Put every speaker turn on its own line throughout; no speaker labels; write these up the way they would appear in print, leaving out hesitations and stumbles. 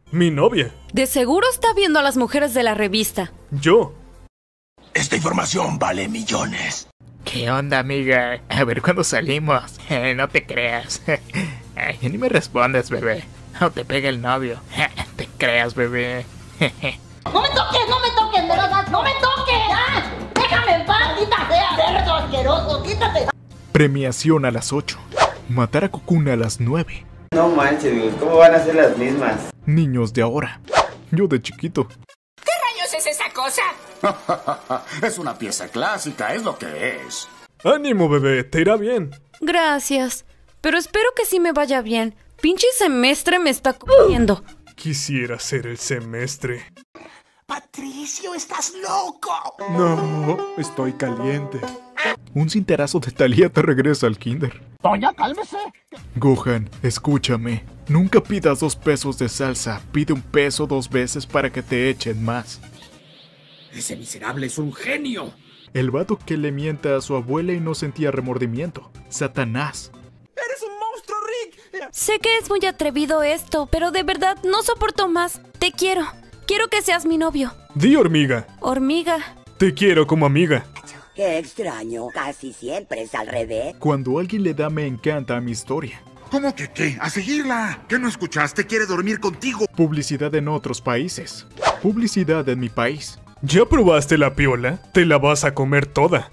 Mi novia.
De seguro está viendo a las mujeres de la revista.
Yo.
Esta información vale millones.
¿Qué onda, amiga? A ver cuándo salimos. No te creas. Ay, ni me respondes, bebé. O te pega el novio. Te creas, bebé.
¡No me toques, de verdad! ¡No me toques! ¡Ah! ¡Déjame en paz, maldita sea! ¡Cerdo asqueroso, quítate!
Premiación a las 8. Matar a Cocoon a las 9.
No manches, güey, ¿cómo van a ser las mismas?
Niños de ahora. Yo de chiquito.
¿Qué rayos es esa cosa?
Es una pieza clásica, es lo que es.
Ánimo, bebé, te irá bien.
Gracias. Pero espero que sí me vaya bien. Pinche semestre me está comiendo.
Quisiera ser el semestre.
Patricio, estás loco.
No, estoy caliente. Un cinterazo de Thalía te regresa al kinder.
Doña, cálmese.
Gohan, escúchame. Nunca pidas 2 pesos de salsa. Pide 1 peso 2 veces para que te echen más.
Ese miserable es un genio.
El vato que le mienta a su abuela y no sentía remordimiento. Satanás.
¡Eres un monstruo, Rick!
Sé que es muy atrevido esto, pero de verdad no soporto más. Te quiero. Quiero que seas mi novio.
Di hormiga.
Hormiga.
Te quiero como amiga.
Qué extraño, casi siempre es al revés.
Cuando alguien le da me encanta a mi historia.
¿Cómo que qué? ¡A seguirla! ¿Qué no escuchaste? Quiere dormir contigo.
Publicidad en otros países. Publicidad en mi país.
¿Ya probaste la piola? Te la vas a comer toda.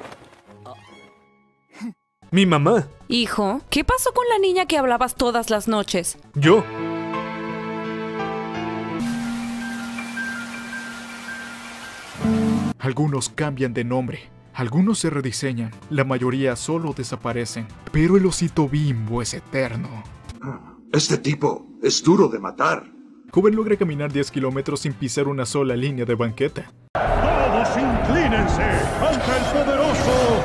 Mi mamá.
Hijo, ¿qué pasó con la niña que hablabas todas las noches?
Yo.
Algunos cambian de nombre, algunos se rediseñan, la mayoría solo desaparecen, pero el osito Bimbo es eterno.
Este tipo es duro de matar.
Joven logra caminar 10 kilómetros sin pisar una sola línea de banqueta.
¡Todos inclínense ante el poderoso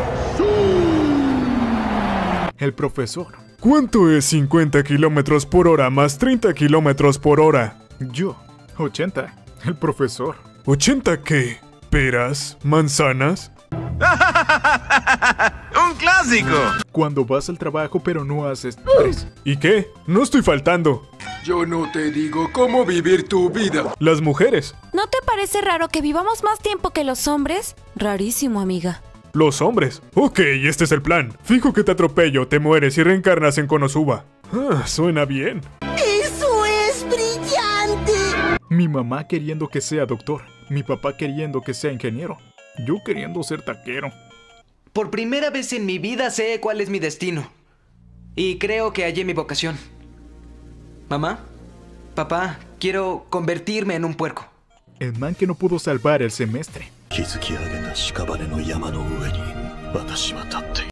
El profesor.
¿Cuánto es 50 kilómetros por hora más 30 kilómetros por hora?
Yo. 80. El profesor.
¿80 qué? ¿Peras? ¿Manzanas?
¡Un clásico!
Cuando vas al trabajo pero no haces 3.
¿Y qué? No estoy faltando.
Yo no te digo cómo vivir tu vida.
Las mujeres.
¿No te parece raro que vivamos más tiempo que los hombres? Rarísimo, amiga.
Los hombres. Ok, este es el plan. Fijo que te atropello, te mueres y reencarnas en Konosuba. Suena bien.
¡Eso es brillante!
Mi mamá queriendo que sea doctor. Mi papá queriendo que sea ingeniero. Yo queriendo ser taquero.
Por primera vez en mi vida sé cuál es mi destino. Y creo que hallé mi vocación. Mamá, papá, quiero convertirme en un puerco.
El man que no pudo salvar el semestre.